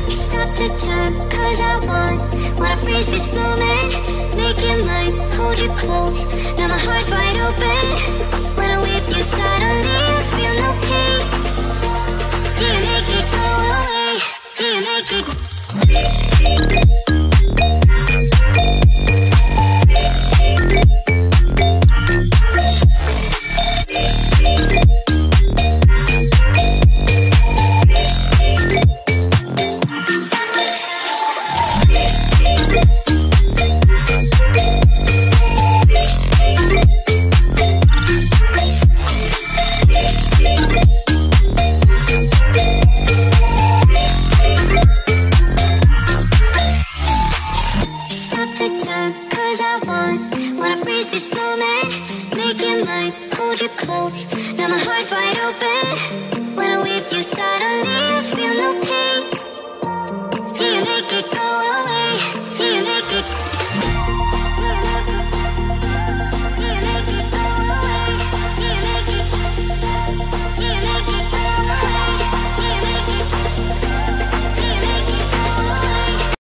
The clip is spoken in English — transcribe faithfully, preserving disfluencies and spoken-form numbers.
Stop the time, cause I want Wanna freeze this moment, make it mine, hold you close. Now my heart's wide open. When I'm with you, suddenly I feel no pain. Do you make it go away? Do you make it? Hold you close, now my heart's wide open. When I'm with you, suddenly I feel no pain.